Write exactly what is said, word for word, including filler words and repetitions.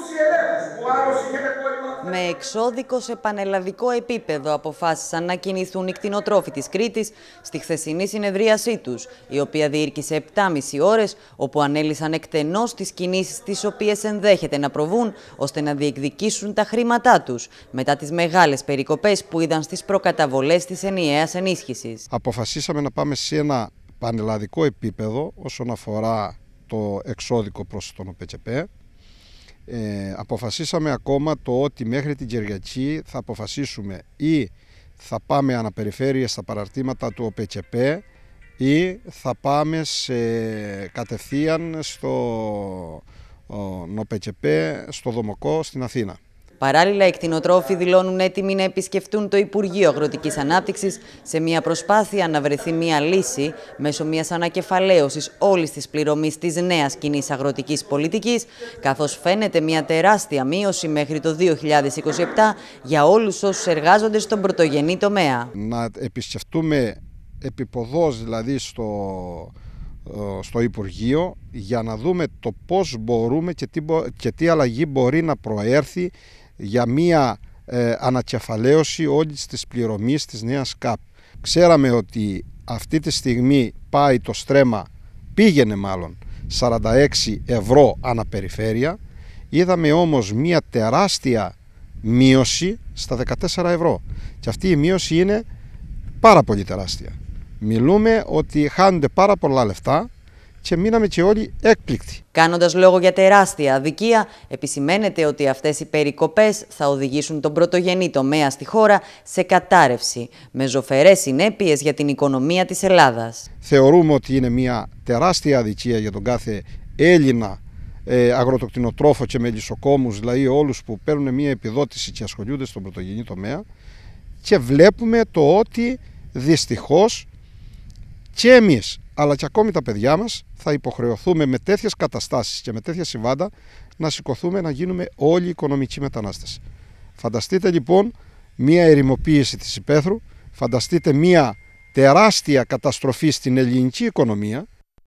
Με εξώδικο σε πανελλαδικό επίπεδο αποφάσισαν να κινηθούν οι κτηνοτρόφοι της Κρήτης στη χθεσινή συνεδρίασή τους, η οποία διήρκησε επτά και μισή ώρες, όπου ανέλυσαν εκτενώς τις κινήσεις τις οποίες ενδέχεται να προβούν, ώστε να διεκδικήσουν τα χρήματά τους, μετά τις μεγάλες περικοπές που είδαν στις προκαταβολές της ενιαίας ενίσχυσης. Αποφασίσαμε να πάμε σε ένα πανελλαδικό επίπεδο όσον αφορά το εξώδικο προς τον ΟΠΕΤΣΕΠΕ. Ε, αποφασίσαμε ακόμα το ότι μέχρι την Κυριακή θα αποφασίσουμε ή θα πάμε αναπεριφέρειες στα παραρτήματα του ΟΠΕΤΣΕΠΕ ή θα πάμε σε, κατευθείαν στο ΟΠΕΤΣΕΠΕ, στο Δομοκό στην Αθήνα. Παράλληλα, οι κτηνοτρόφοι δηλώνουν έτοιμοι να επισκεφτούν το Υπουργείο Αγροτικής Ανάπτυξης σε μια προσπάθεια να βρεθεί μια λύση μέσω μιας ανακεφαλαίωσης όλης της πληρωμής της νέας κοινής αγροτικής πολιτικής, καθώς φαίνεται μια τεράστια μείωση μέχρι το δύο χιλιάδες είκοσι επτά για όλους όσους εργάζονται στον πρωτογενή τομέα. Να επισκεφτούμε επιποδός δηλαδή στο, στο Υπουργείο για να δούμε το πώς μπορούμε και τι, και τι αλλαγή μπορεί να προέρθει για μία ε, ανακεφαλαίωση όλης της πληρωμής της νέας ΚΑΠ. Ξέραμε ότι αυτή τη στιγμή πάει το στρέμμα, πήγαινε μάλλον, σαράντα έξι ευρώ αναπεριφέρεια. Είδαμε όμως μία τεράστια μείωση στα δεκατέσσερα ευρώ. Και αυτή η μείωση είναι πάρα πολύ τεράστια. Μιλούμε ότι χάνονται πάρα πολλά λεφτά και μείναμε και όλοι έκπληκτοι. Κάνοντας λόγο για τεράστια αδικία, επισημαίνεται ότι αυτές οι περικοπές θα οδηγήσουν τον πρωτογενή τομέα στη χώρα σε κατάρρευση, με ζωφερές συνέπειες για την οικονομία της Ελλάδας. Θεωρούμε ότι είναι μια τεράστια αδικία για τον κάθε Έλληνα ε, αγροτοκτηνοτρόφο και μελισσοκόμους, δηλαδή όλους που παίρνουν μια επιδότηση και ασχολούνται στον πρωτογενή τομέα, και βλέπουμε το ότι δυστυχώς και εμείς, αλλά και ακόμη τα παιδιά μας, θα υποχρεωθούμε με τέτοιες καταστάσεις και με τέτοια συμβάντα να σηκωθούμε να γίνουμε όλοι οικονομικοί μετανάστες. Φανταστείτε λοιπόν μία ερημοποίηση της υπαίθρου, φανταστείτε μία τεράστια καταστροφή στην ελληνική οικονομία,